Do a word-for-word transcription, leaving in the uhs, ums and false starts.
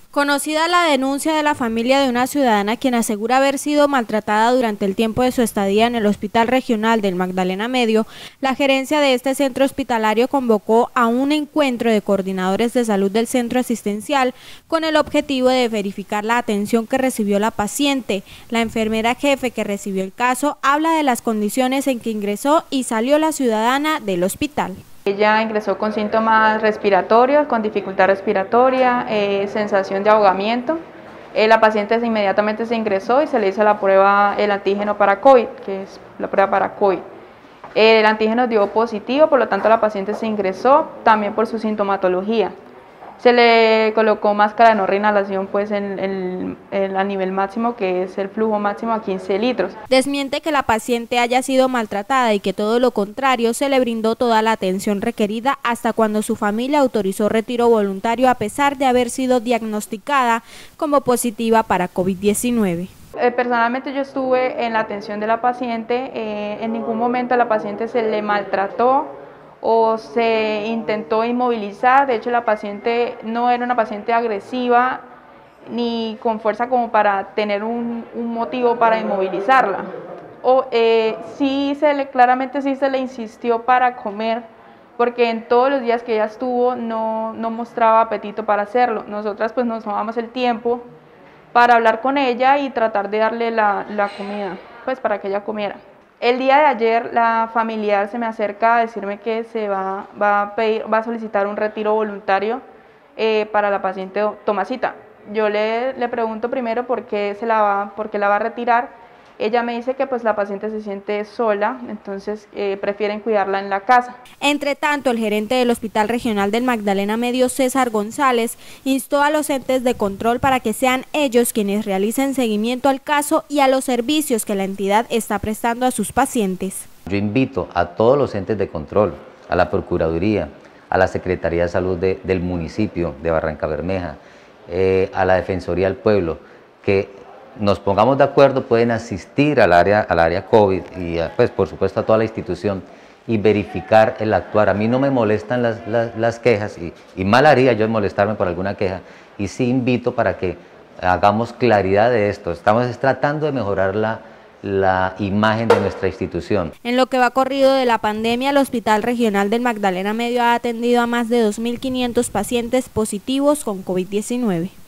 Conocida la denuncia de la familia de una ciudadana quien asegura haber sido maltratada durante el tiempo de su estadía en el Hospital Regional del Magdalena Medio, la gerencia de este centro hospitalario convocó a un encuentro de coordinadores de salud del centro asistencial con el objetivo de verificar la atención que recibió la paciente. La enfermera jefe que recibió el caso habla de las condiciones en que ingresó y salió la ciudadana del hospital. Ella ingresó con síntomas respiratorios, con dificultad respiratoria, eh, sensación de ahogamiento. Eh, la paciente inmediatamente se ingresó y se le hizo la prueba, el antígeno para COVID, que es la prueba para COVID. Eh, el antígeno dio positivo, por lo tanto la paciente se ingresó también por su sintomatología. Se le colocó máscara de no reinhalación pues en, en, en, a nivel máximo, que es el flujo máximo a quince litros. Desmiente que la paciente haya sido maltratada y que todo lo contrario, se le brindó toda la atención requerida hasta cuando su familia autorizó retiro voluntario a pesar de haber sido diagnosticada como positiva para COVID diecinueve. Eh, personalmente yo estuve en la atención de la paciente, eh, en ningún momento a la paciente se le maltrató o se intentó inmovilizar. De hecho la paciente no era una paciente agresiva ni con fuerza como para tener un, un motivo para inmovilizarla. O eh, sí se le, claramente sí se le insistió para comer, porque en todos los días que ella estuvo no, no mostraba apetito para hacerlo. Nosotras pues nos tomamos el tiempo para hablar con ella y tratar de darle la, la comida, pues para que ella comiera. El día de ayer la familiar se me acerca a decirme que se va, va, a, pedir, va a solicitar un retiro voluntario eh, para la paciente Tomasita. Yo le, le pregunto primero por qué, se la va, por qué la va a retirar. Ella me dice que pues la paciente se siente sola, entonces eh, prefieren cuidarla en la casa. Entre tanto, el gerente del Hospital Regional del Magdalena Medio, César González, instó a los entes de control para que sean ellos quienes realicen seguimiento al caso y a los servicios que la entidad está prestando a sus pacientes. Yo invito a todos los entes de control, a la Procuraduría, a la Secretaría de Salud de, del municipio de Barrancabermeja, eh, a la Defensoría del Pueblo, que nos pongamos de acuerdo, pueden asistir al área, al área COVID y pues por supuesto a toda la institución y verificar el actuar. A mí no me molestan las, las, las quejas y, y mal haría yo molestarme por alguna queja, y sí invito para que hagamos claridad de esto. Estamos tratando de mejorar la, la imagen de nuestra institución. En lo que va corrido de la pandemia, el Hospital Regional del Magdalena Medio ha atendido a más de dos mil quinientos pacientes positivos con COVID diecinueve.